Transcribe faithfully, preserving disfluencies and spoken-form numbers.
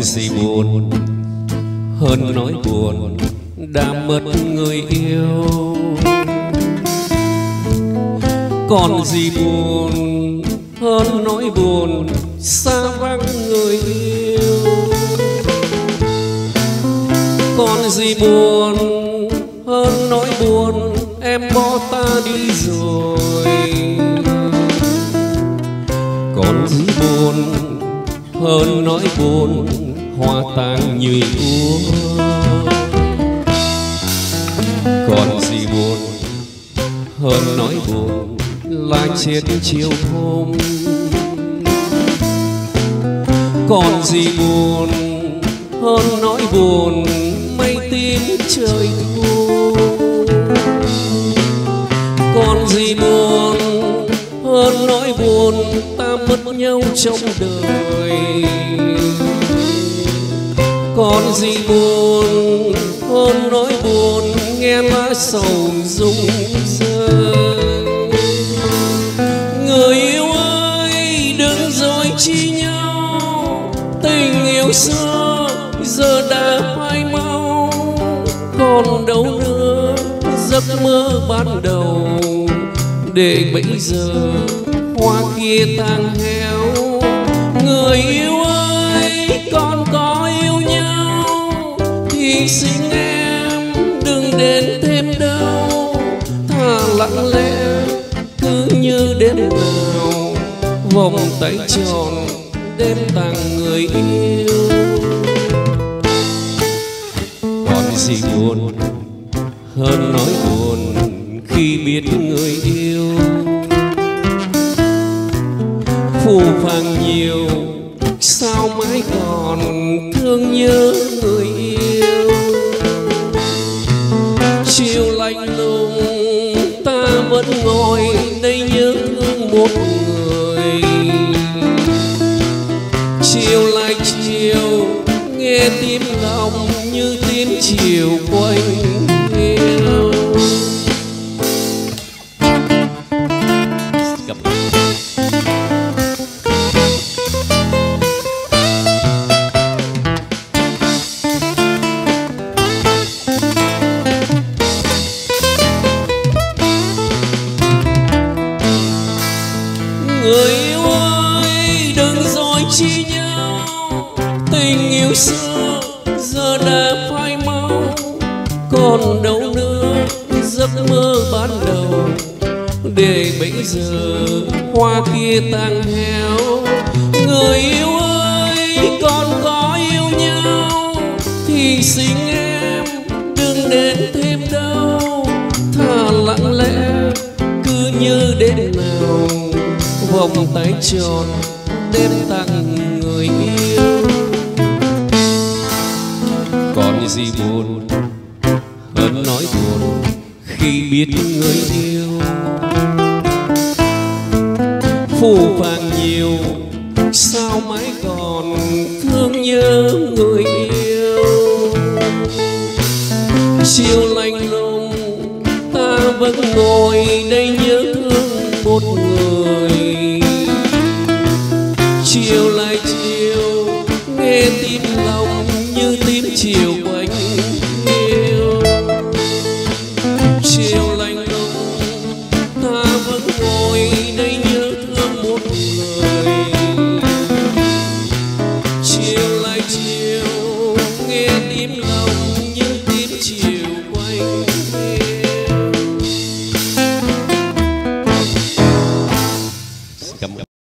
gì buồn hơn nỗi buồn đã mất người yêu. Còn gì buồn hơn nỗi buồn xa vắng người yêu. Còn gì buồn hơn nỗi buồn em bỏ ta đi rồi. Còn gì buồn hơn nỗi buồn hoa tàn nhụy úa. Còn gì buồn hơn nỗi buồn lá chết chiều hôm. Còn gì buồn hơn nỗi buồn mây tím trời thu. Còn gì buồn hơn nỗi buồn ta mất nhau trong đời. Còn gì buồn hơn nỗi buồn nghe lá sầu rung rơi. Người yêu ơi đừng dối chi nhau, tình yêu xưa giờ đã phai mau. Còn đâu nữa giấc mơ ban đầu, để bây giờ hoa kia tàn héo. Người yêu ơi còn có yêu nhau thì xin em đừng đến thêm đâu. Thà lặng lẽ cứ như đêm nào, vòng tay tròn đêm tặng người yêu. Còn gì buồn hơn nỗi buồn khi biết người yêu phù phàng nhiều, sao mãi còn thương nhớ người yêu. Chiều lạnh lùng ta vẫn ngồi đây nhớ thương một người. Chiều lại chiều nghe tim lòng như tiếng chiều quanh yêu. Người yêu ơi đừng dối chi nhau, tình yêu xưa giờ đã phai mau. Còn đâu nữa giấc mơ ban đầu, để bây giờ hoa kia tàn héo. Người yêu ơi còn có yêu nhau thì xin em đừng đến thêm đâu. Thà lặng lẽ cứ như đêm nào, vòng tay tròn đêm tặng người yêu. Còn gì buồn hơn nỗi buồn khi biết người yêu phù phàng nhiều, sao mãi còn thương nhớ người yêu. Chiều lạnh lùng ta vẫn ngồi đây nhớ thương một người. Chiều lại chiều nghe tim lòng như tim chiều qua.